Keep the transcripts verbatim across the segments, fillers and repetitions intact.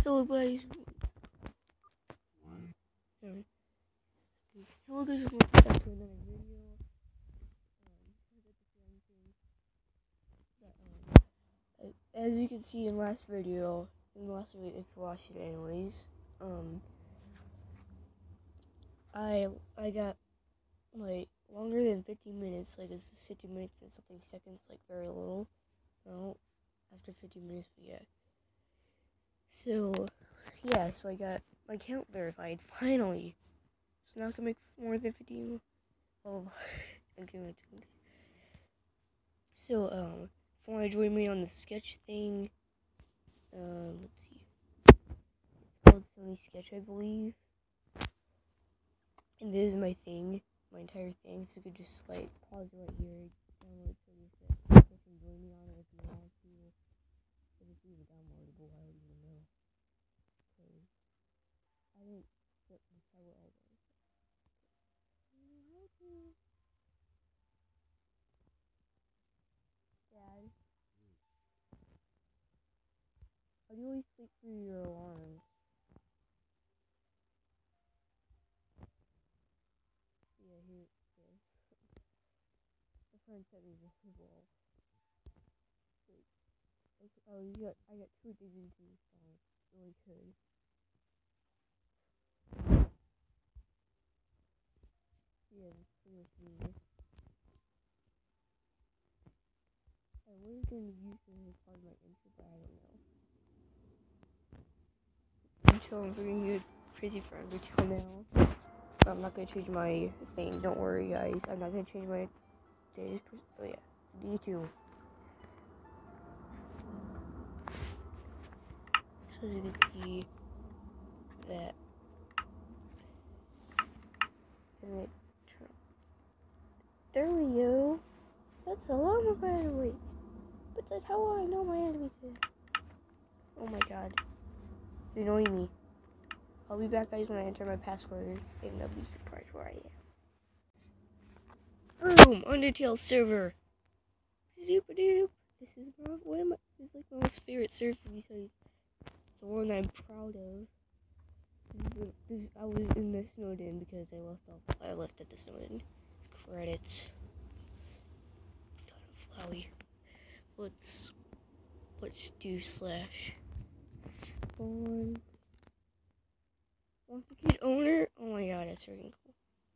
Hello guys. Hello guys, welcome back to another video. Um, as you can see in last video, in the last video, if you watched it anyways, um, I I got like longer than fifteen minutes. Like it's fifteen minutes and something seconds, like very little. No, after fifteen minutes, but yeah. So yeah, so I got my account verified finally. So now I can make more than fifteen. Oh, I'm giving it to me. So, um, if you want to join me on the sketch thing, um, let's see. It's called Sony Sketch, I believe. And this is my thing, my entire thing, so you could just, like, pause it right here, download Sony Sketch, and join me on it if you want to. If it's even downloadable, I don't even know. Because I didn't set my title all the way. Dad, how do you always sleep through your alarms? Yeah, here, yeah. My friend sent me this as well. Wait, okay, oh, you got, I got two dignity songs. Really could. Yeah, that's pretty much me. I was gonna use this as part of my intro, but I don't know. Until I'm bringing you crazy friend until now. I'm not gonna change my thing. Don't worry, guys. I'm not gonna change my days. Oh yeah, D two. So as you can see that, and it. There we go. That's a longer by the way. But that's how I know my enemies is. Oh my god. You're annoying me. I'll be back, guys, when I enter my password, and they'll be surprised where I am. Boom! Undertale server. Doop doop. This is my, one of my, this is like my most favorite server because it's the one I'm proud of. This, this, I was in the Snowden because I left off. I left at the Snowden. Credits. Kind of flowy. Let's let's do slash spawn. Monster Kid owner. Oh my god, that's freaking cool.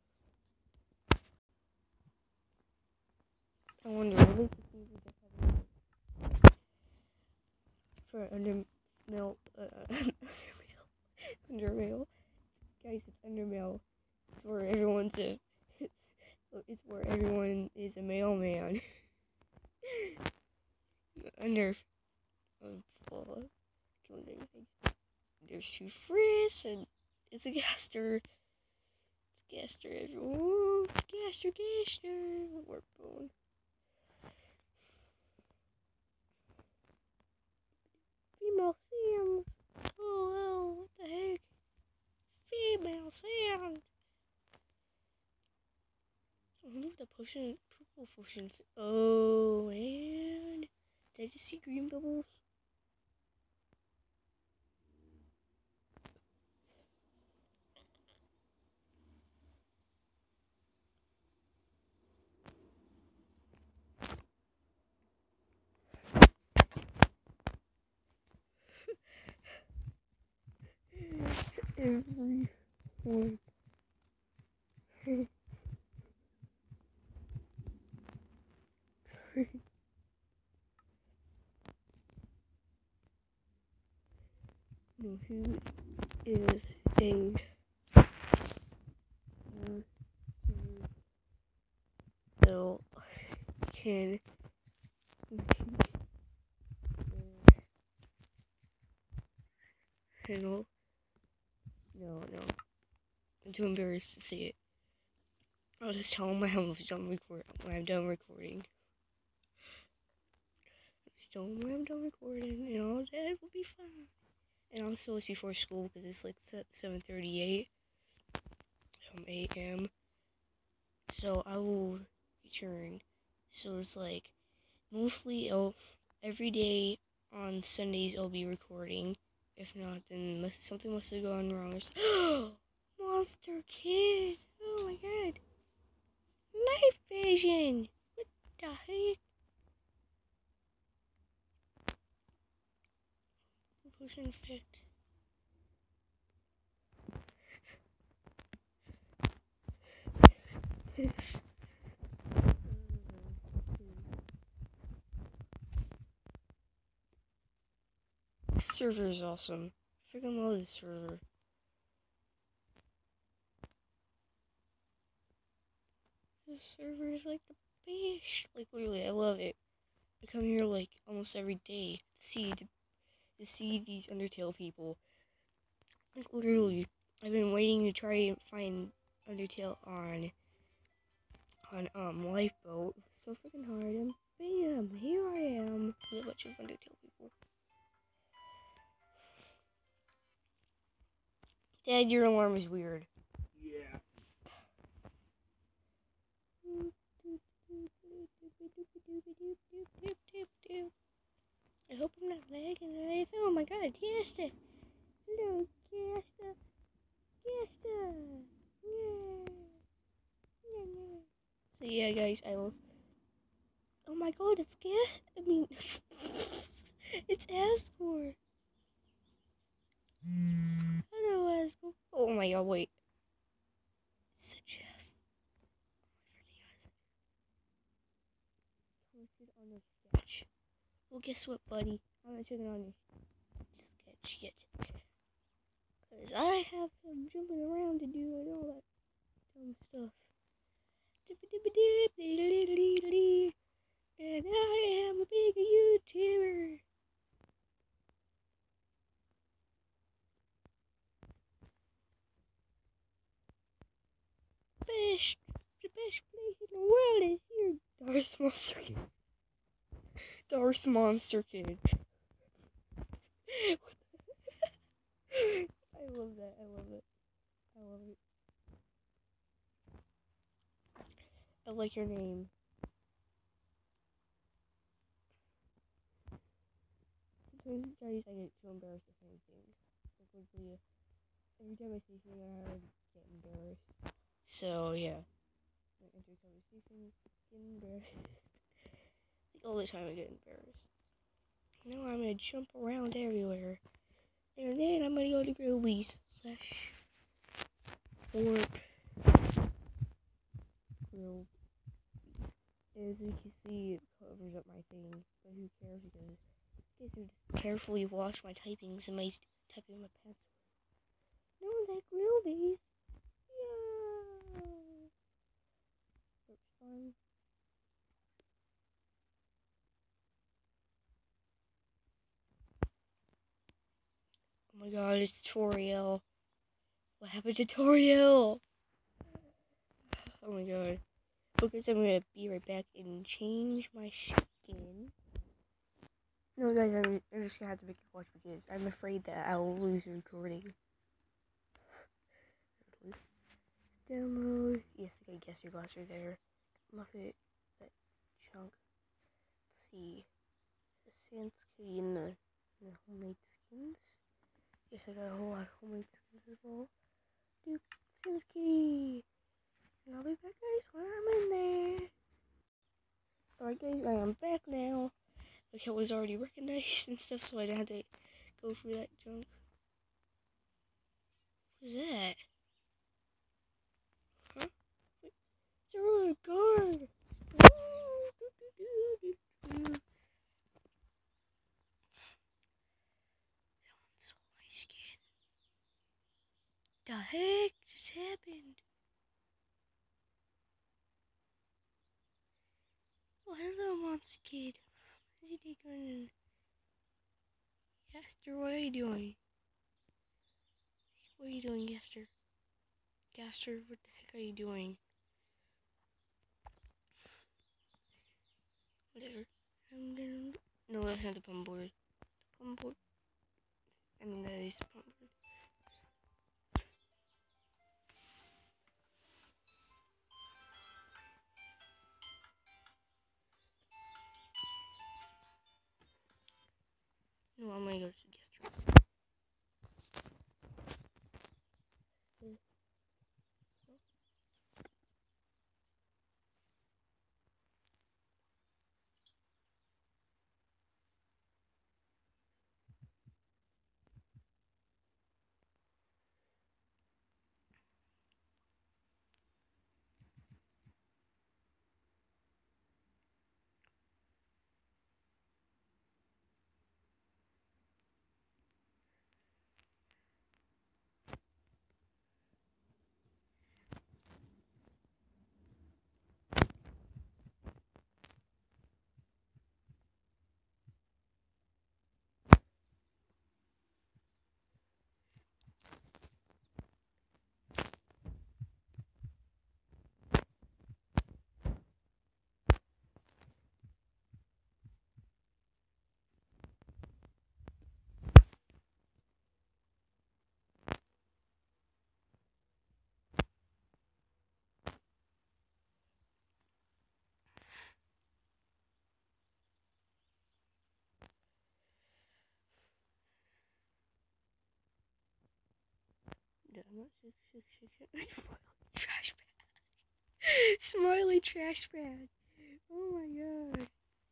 I wonder really to see if we just have for Undermail. Uh, Undermail. Undermail. Guys, it's Undermail. It's where everyone's a. It's where everyone is a mailman. Under. Uh, there's two Friss and it's a Gaster. It's Gaster everyone. Gaster, Gaster. Workbone. Female Sims. Oh, oh, what the heck? Female Sims. I wonder if the potion, purple potion. Oh, man. Did I just see green bubbles? Everyone. No, who is a so can handle? No, no. I'm too embarrassed to say it. I'll just tell him I'm done record when I'm done recording. Just tell him when I'm done recording, and all that will be fine. And also it's before school because it's like seven thirty-eight a m. So I will return. So it's like mostly it'll, every day on Sundays I'll be recording, If not, then must, something must have gone wrong. Monster Kid! Oh my god! Night vision! What the heck? Potion effect. This. This server is awesome. I freaking love this server. This server is like the best. Like literally, I love it. I come here like almost every day to see to, to see these Undertale people. Like literally, I've been waiting to try and find Undertale on on um Lifeboat. It's so freaking hard. And bam, here I am with a bunch of Undertale people. Dad, your alarm is weird. Yeah. I hope I'm not lagging or anything. Oh my god, Tiesta! Hello, Tiesta! Tiesta! Yeah! Yeah, yeah. So yeah, guys, I will... Oh my god, it's Gas... I mean... it's Asgore! Hello, Asgore! Oh my god, wait. It's a Jeff. Oh, I freaking on the sketch. Well, guess what, buddy? I'm not checking on your sketch yet. Because I have some jumping around to do and all that dumb stuff. And I am a big YouTuber. Best, the best place in the world is here. Darth Monster Kid. Darth Monster Kid. I love that. I love it. I love it. I like your name. Sometimes, guys, I get too embarrassed to say things. Like, literally, every time I say something, I get embarrassed. So, yeah. I enter conversation, get embarrassed. Like, all the time I get embarrassed. Now I'm gonna jump around everywhere. And then I'm gonna go to Grobies. Slash. Or. Grill. As you can see, it covers up my thing. But who cares because I guys would carefully watch my typings and my typing my password. No one's like Grobies. Yeah. Looks fun. Oh my god, it's Toriel. What happened to Toriel? Oh my god. Okay, so I'm gonna be right back and change my skin. No, guys, I'm, I'm just gonna have to make you watch because I'm afraid that I will lose the recording. Download. Yes, I guess your glass are there. Muffet, that chunk. Let's see. The Sanskrit and the, the homemade skins. Yes, I got a whole lot of homemade skins as well. Dude, Sanskrit. And I'll be back, guys, when I'm in there. Alright, guys, I am back now. The cat was already recognized and stuff, so I didn't have to go through that junk. What was that? Huh? Wait, it's a roller guard. Ooh, doo, doo, doo, doo, doo. Someone stole my skin. The heck just happened? Oh, hello, Monster Kid. What is he doing? Gaster, what are you doing? What are you doing, Gaster? Gaster, what the heck are you doing? Whatever. I'm gonna... No, that's not the pump board. The pump board. I mean, that is the pump board. No, I'm gonna go to the guest room. I'm not six six six six. Trash bag. Smiley trash bag. Oh my god.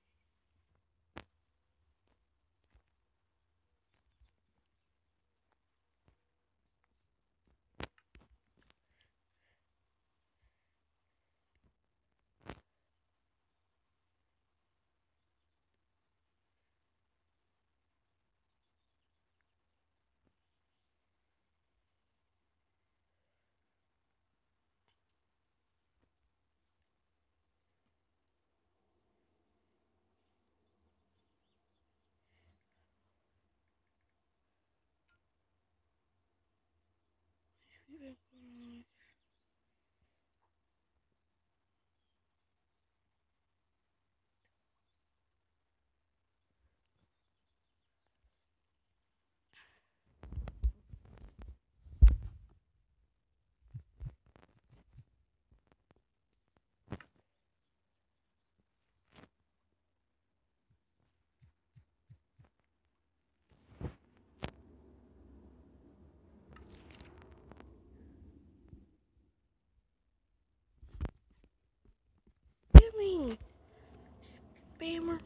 Give me, spammer.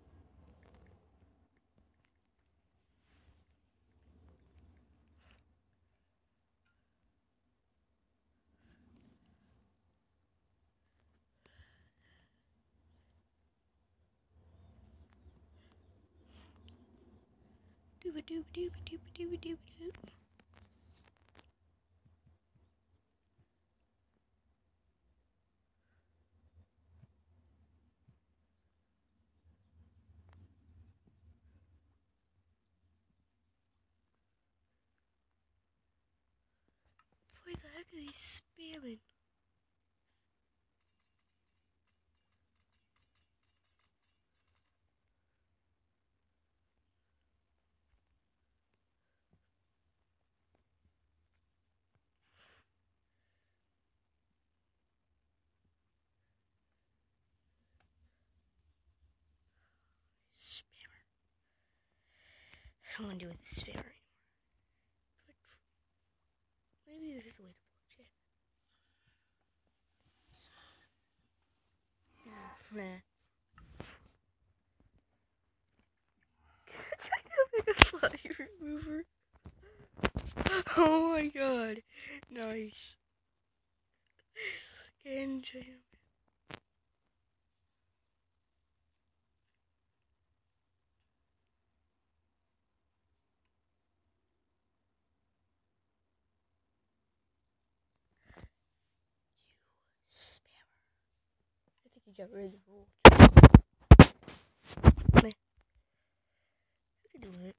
Dooba dooba dooba dooba dooba dooba dooba. Why the heck are they spamming? Spammer. I don't want to deal with the spammer anymore. But maybe there's a way to block it. Nah. Like a fly remover. Oh my god. Nice. Can jam. I think he got rid of the rule. Nah. I can do it.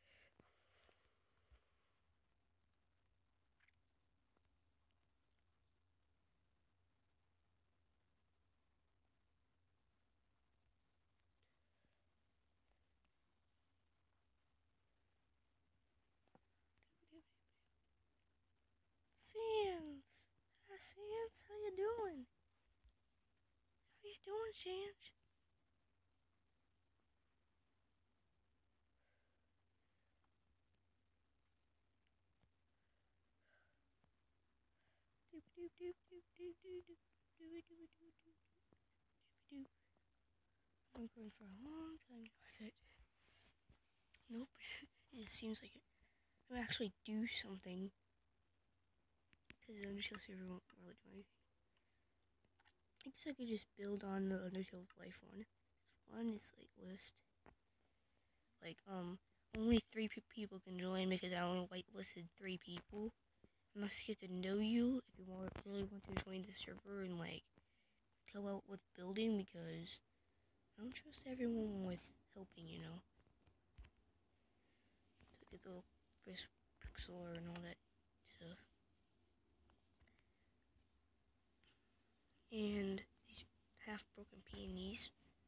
Sans. Hi, Sans. How you doing? How you doing, Sans? Doop doop doop doop doop doop doop doop doop doop doop doop. I'm going for a long time now. Nope. It just seems like it. I would actually do something. Because Undertale server won't really do anything. I guess I could just build on the Undertale Life one. One is like list. Like, um, only three pe people can join because I only whitelisted three people. I must get to know you if you want, really want to join the server and like help out with building because I don't trust everyone with helping, you know. To get the first pixel and all that stuff. And these half broken peonies.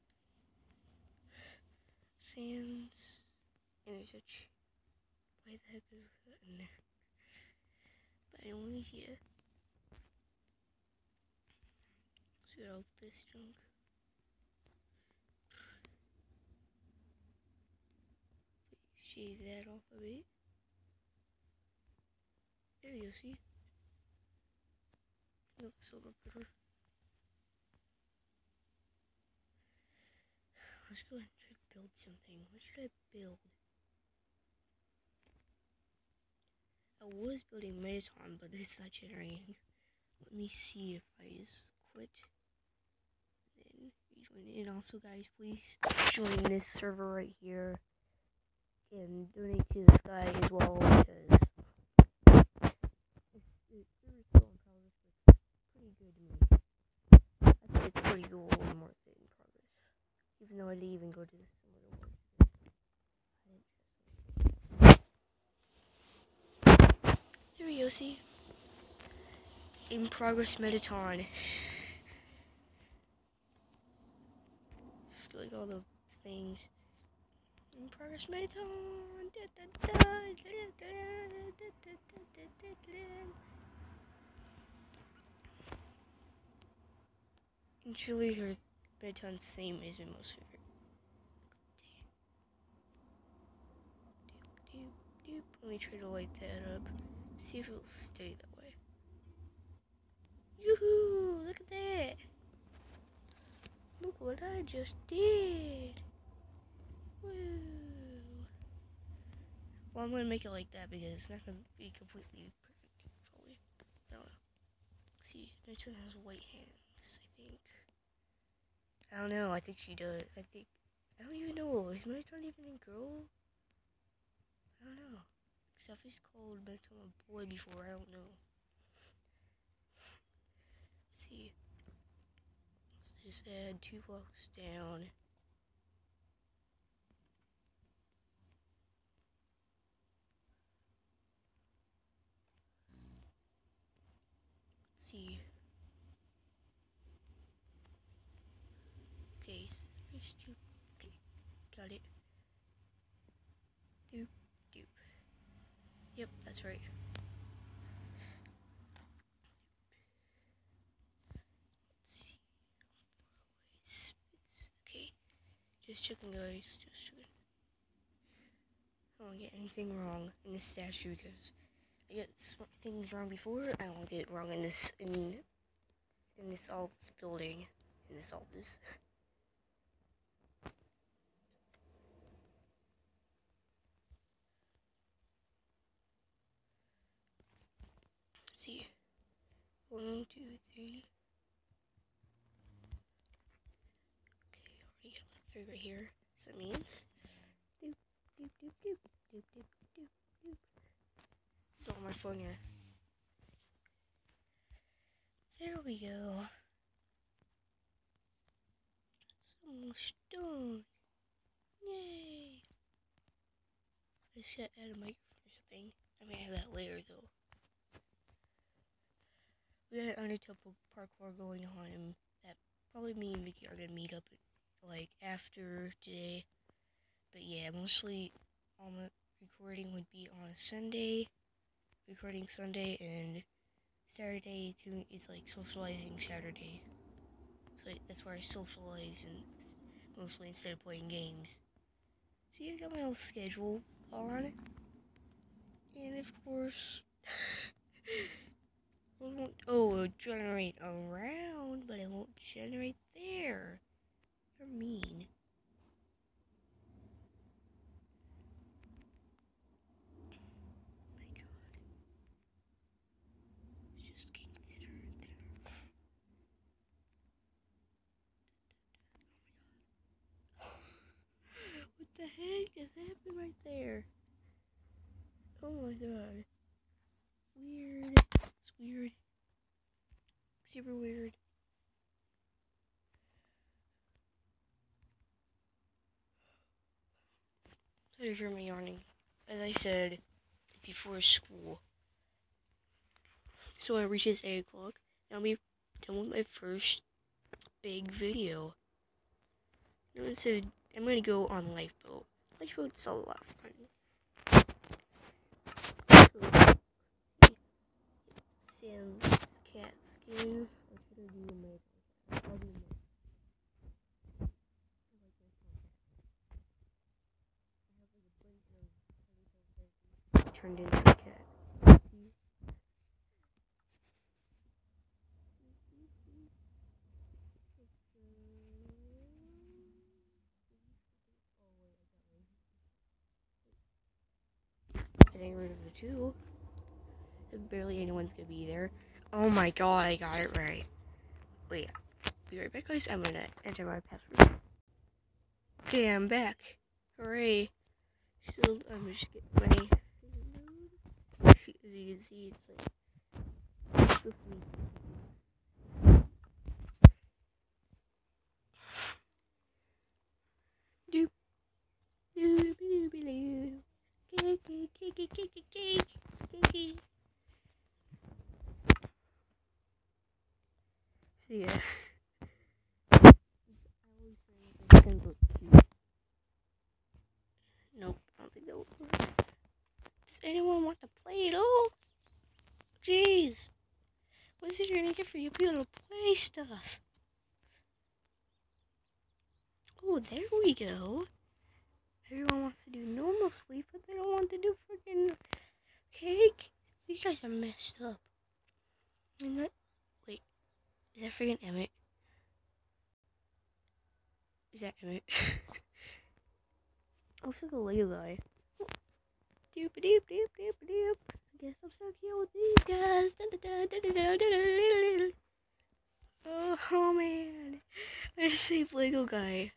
Sans. And there's a ch- why the heck is that in there? But only here. So get all this junk. Shave that off a bit. There you go, see? It looks a little better. Let's go ahead and try to build something. What should I build? I was building Megaton, but it's not generating. Let me see if I just quit. Then rejoin it. And also, guys, please join this server right here and donate to this guy as well, because it's, it's server's still in progress, but it's pretty good to me. I think it's pretty cool and worth it in progress. Even though I didn't even go to this some of the work. There we go, see? In progress Megaton. Like all the things. In progress Megaton. And truly her Megaton's theme is my most favorite. Let me try to light that up. See if it will stay that way. Yoo-hoo! Look at that! Look what I just did! Woo! Well, I'm gonna make it like that because it's not gonna be completely perfect, probably. I don't know. Let's see, Megaton has white hands, I think. I don't know, I think she does. I think. I don't even know. Is Megaton even a girl? I don't know. Because I've just called Megaton a boy before, I don't know. Let's see. Let's just add two blocks down. Let's see. Okay, space two. Okay, got it. Doop, doop. Yep, that's right. Okay, just checking, guys. Just checking. I don't want to get anything wrong in this statue because I get smart things wrong before. I don't want to get it wrong in this in in this all this building in this all this. Let's see. One, two, three. Okay, already got like three right here. So that means doop doop doop doop doop doop doop doop. It's all my phone here. There we go. It's almost done. Yay! I just gotta add a microphone or something. I may have that later though. We got an Undertale parkour going on, and that probably me and Vicky are gonna meet up like after today. But yeah, mostly all my recording would be on a Sunday, recording Sunday, and Saturday too is like socializing Saturday. So that's where I socialize and mostly instead of playing games. So I got my whole schedule on, and of course. Oh, it'll generate around, but it won't generate there. You're mean. Oh my god. It's just getting thinner and thinner. Oh my god. What the heck just happened right there? Oh my god. Weird. It's weird. Super weird. Sorry for me yawning. As I said, before school. So when it reaches eight o'clock, I'll be done with my first big video. You know, so I'm gonna go on Lifeboat. Lifeboat's a lot of fun. So, Sam's cat skin. What should I do in my I'll do my turned into a cat. getting rid of the two. Barely anyone's gonna be there. Oh my god, I got it right. Wait, be right back, guys. I'm gonna enter my password. Okay, I'm back. Hooray. So, I'm just getting my... As you can see, it's like... So sweet. Doop. Doop, doop, doop. Cake, cake, cake, cake, cake, cake, cake. So, yeah. Nope, I don't think that will work. Does anyone want to play at all? Jeez. What is it gonna get for you people to play stuff? Oh, there we go. Everyone wants to do normal sleep, but they don't want to do freaking cake. These guys are messed up. And that, wait, is that freaking Emmett? Is that Emmett? Looks like a Lego guy. Doop doop doop doop doop. I guess I'm stuck here with these guys. Dun, dun, dun, dun, dun, dun, dun, dun. Oh, oh man, I just saved Lego guy.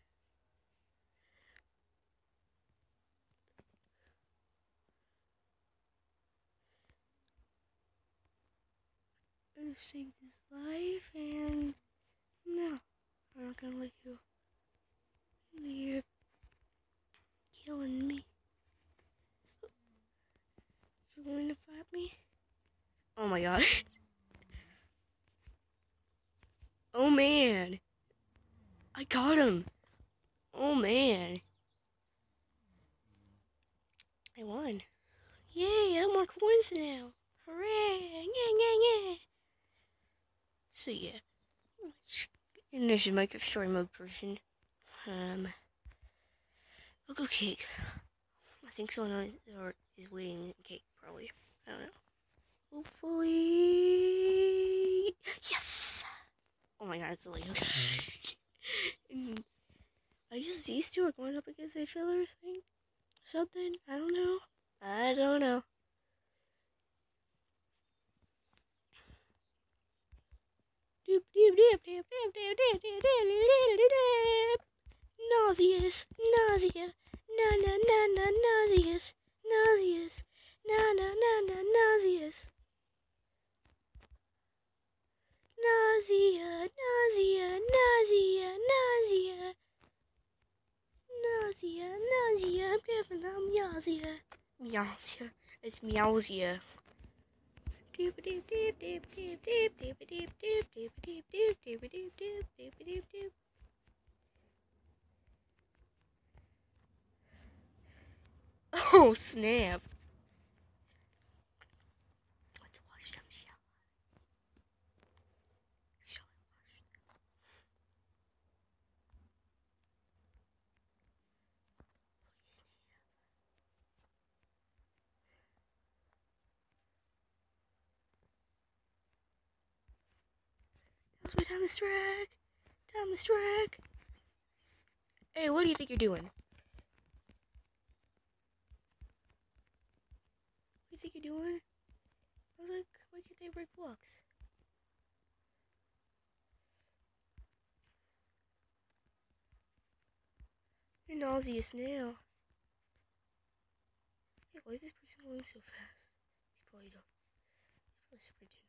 I just saved his life, and no, I'm not gonna let you. You're killing me. You're going to fight me? Oh my god. Oh man. I got him. Oh man. I won. Yay, I have more coins now. Hooray. Yeah, yeah, yeah. So yeah. And this is my story mode version. Um, Logo cake. I think someone is, or is waiting cake, probably. I don't know. Hopefully. Yes! Oh my god, it's a Lego cake. And I guess these two are going up against each other, I think. Something? I don't know. I don't know. Doop doop doop doop doop doop doop doop doop doop. Nauseous, nausea, na na na na nauseous, nauseous, na na na na nauseous. Nausea, nausea, nausea, nausea. Nausea, nausea, I'm giving them nausea. Nausea, it's meowsia. Doop doop doop doop doop doop doop doop doop doop doop doop doop doop doop doop doop doop. Oh snap! Let's watch them show. Show it, watch. That was my time to strike. Time to strike. Hey, what do you think you're doing? What do you think you're doing? I was like, why can't they break blocks? You're nauseous now. Yeah, why is this person going so fast? He's probably done. He's probably sprinting.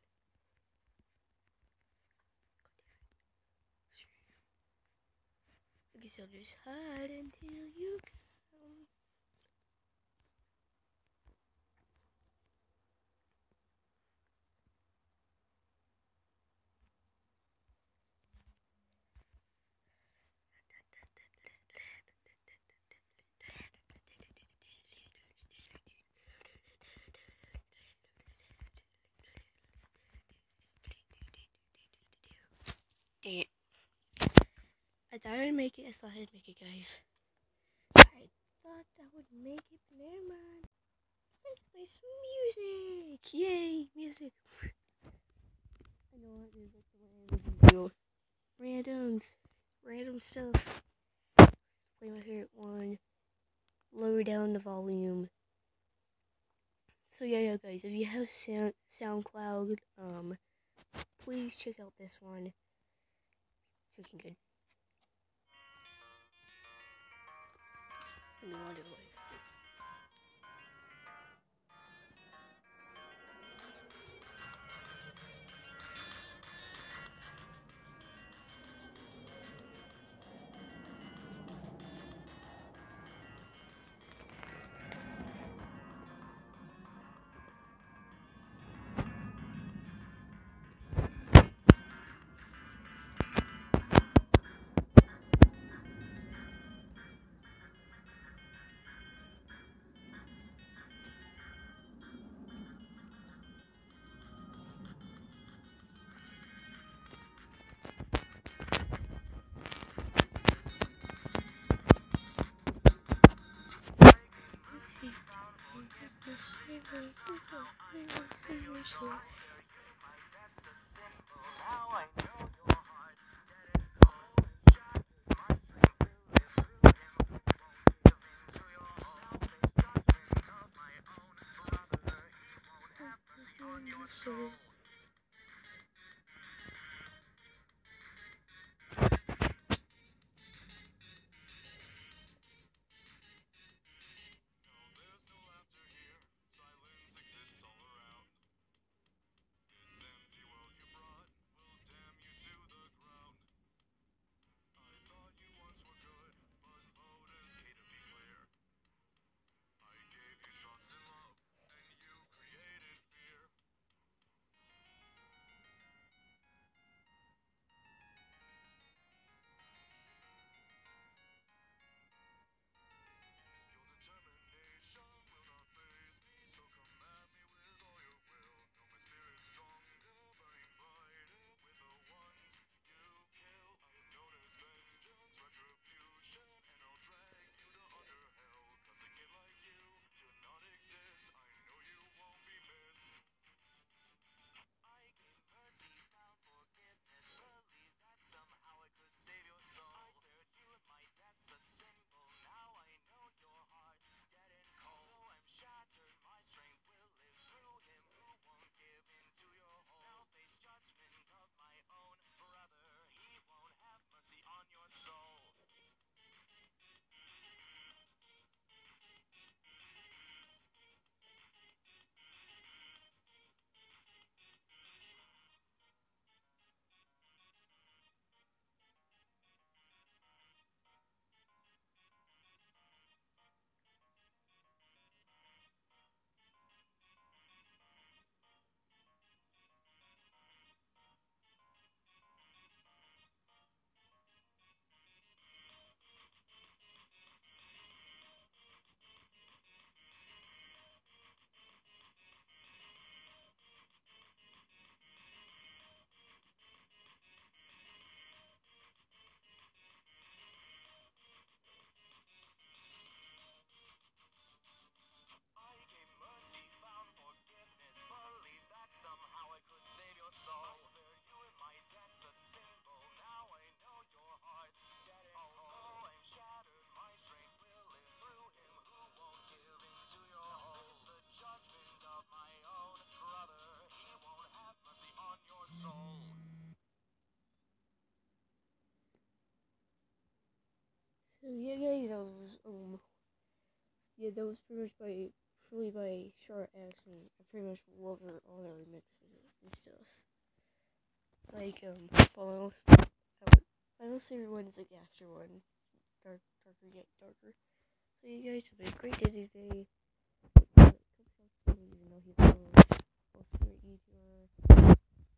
I guess I'll just hide until you come. Dang it. I thought I'd make it. I thought I'd make it, guys. I thought I would make it, but never mind. Let's play some music. Yay, music. I know what it is. That's the random Randoms. Random stuff. Let's play my favorite one. Lower down the volume. so yeah, yeah, guys, if you have Sound SoundCloud, um, please check out this one. Freaking good. And you want to like. So yeah, guys, that was um, yeah, that was pretty much by truly by Short X, and I pretty much love her all their remixes and stuff. Like um, Final, Final Series one is like after one, dark, darker yet darker. So you guys have a great day today. Uh, even though he's a little, little easier.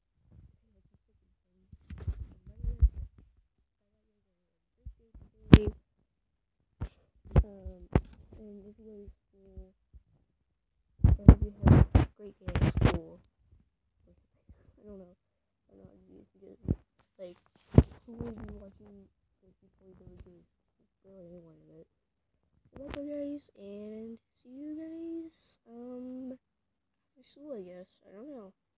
Um, and if you go to school, I hope you have a great day at school. I don't know. I don't know how to use because, like, who will be watching this before you go to school? Barely anyone of it. So, bye, guys, and see you guys, um, after school, I guess. I don't know.